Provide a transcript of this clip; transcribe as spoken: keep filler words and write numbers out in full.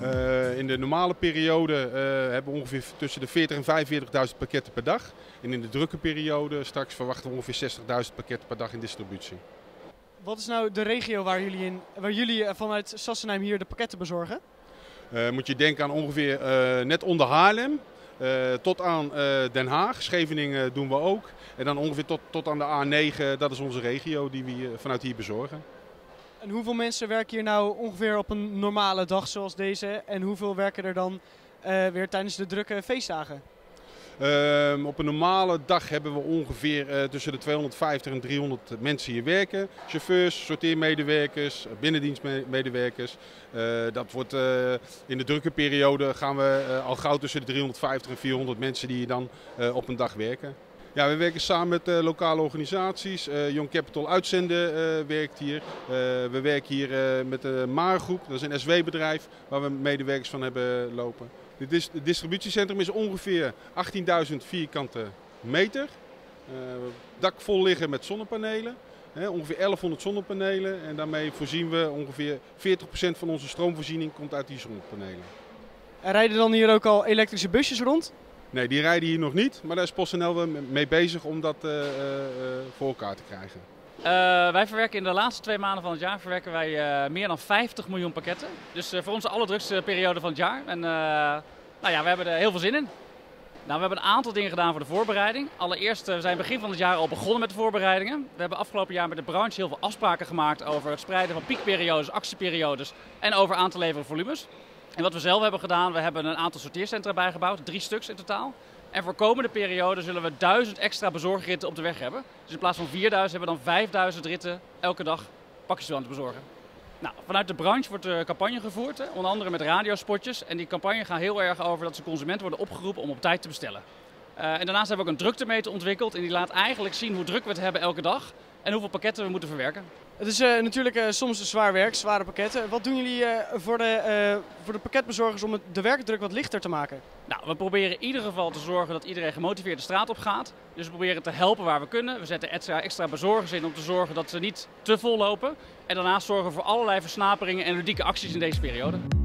Uh, in de normale periode uh, hebben we ongeveer tussen de veertig en vijfenveertigduizend pakketten per dag. En in de drukke periode straks verwachten we ongeveer zestigduizend pakketten per dag in distributie. Wat is nou de regio waar jullie, in, waar jullie vanuit Sassenheim hier de pakketten bezorgen? Uh, moet je denken aan ongeveer uh, net onder Haarlem. Uh, tot aan uh, Den Haag, Scheveningen doen we ook. En dan ongeveer tot, tot aan de A negen, dat is onze regio die we hier, vanuit hier bezorgen. En hoeveel mensen werken hier nou ongeveer op een normale dag zoals deze? En hoeveel werken er dan uh, weer tijdens de drukke feestdagen? Uh, op een normale dag hebben we ongeveer uh, tussen de tweehonderdvijftig en driehonderd mensen hier werken. Chauffeurs, sorteermedewerkers, binnendienstmedewerkers. Uh, dat wordt, uh, in de drukke periode gaan we uh, al gauw tussen de driehonderdvijftig en vierhonderd mensen die hier dan uh, op een dag werken. Ja, we werken samen met uh, lokale organisaties. Uh, Young Capital Uitzenden uh, werkt hier. Uh, we werken hier uh, met de Maargroep, dat is een S W-bedrijf waar we medewerkers van hebben lopen. Het distributiecentrum is ongeveer achttienduizend vierkante meter. Uh, dak vol liggen met zonnepanelen. He, ongeveer elfhonderd zonnepanelen. En daarmee voorzien we ongeveer veertig procent van onze stroomvoorziening komt uit die zonnepanelen. En rijden dan hier ook al elektrische busjes rond? Nee, die rijden hier nog niet. Maar daar is PostNL wel mee bezig om dat uh, uh, voor elkaar te krijgen. Uh, wij verwerken in de laatste twee maanden van het jaar verwerken wij uh, meer dan vijftig miljoen pakketten. Dus uh, voor ons de allerdrukste periode van het jaar. En uh, nou ja, we hebben er heel veel zin in. Nou, we hebben een aantal dingen gedaan voor de voorbereiding. Allereerst, uh, we zijn begin van het jaar al begonnen met de voorbereidingen. We hebben afgelopen jaar met de branche heel veel afspraken gemaakt over het spreiden van piekperiodes, actieperiodes en over aan te leveren volumes. En wat we zelf hebben gedaan, we hebben een aantal sorteercentra bijgebouwd, drie stuks in totaal. En voor komende periode zullen we duizend extra bezorgritten op de weg hebben. Dus in plaats van vierduizend hebben we dan vijfduizend ritten elke dag pakjes aan te bezorgen. Nou, vanuit de branche wordt de campagne gevoerd, hè, onder andere met radiospotjes. En die campagne gaat heel erg over dat de consumenten worden opgeroepen om op tijd te bestellen. Uh, en daarnaast hebben we ook een druktemeter ontwikkeld en die laat eigenlijk zien hoe druk we het hebben elke dag en hoeveel pakketten we moeten verwerken. Het is uh, natuurlijk uh, soms zwaar werk, zware pakketten. Wat doen jullie uh, voor, de, uh, voor de pakketbezorgers om het, de werkdruk wat lichter te maken? Nou, we proberen in ieder geval te zorgen dat iedereen gemotiveerd de straat op gaat. Dus we proberen te helpen waar we kunnen. We zetten extra, extra bezorgers in om te zorgen dat ze niet te vol lopen. En daarnaast zorgen we voor allerlei versnaperingen en ludieke acties in deze periode.